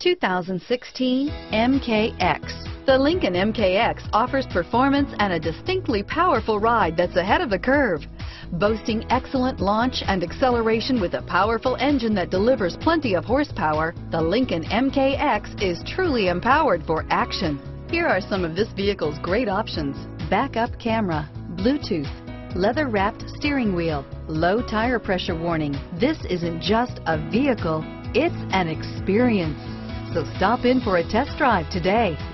2016 MKX. The Lincoln MKX offers performance and a distinctly powerful ride that's ahead of the curve. Boasting excellent launch and acceleration with a powerful engine that delivers plenty of horsepower, the Lincoln MKX is truly empowered for action. Here are some of this vehicle's great options: backup camera, Bluetooth, leather-wrapped steering wheel, low tire pressure warning. This isn't just a vehicle, it's an experience. So stop in for a test drive today.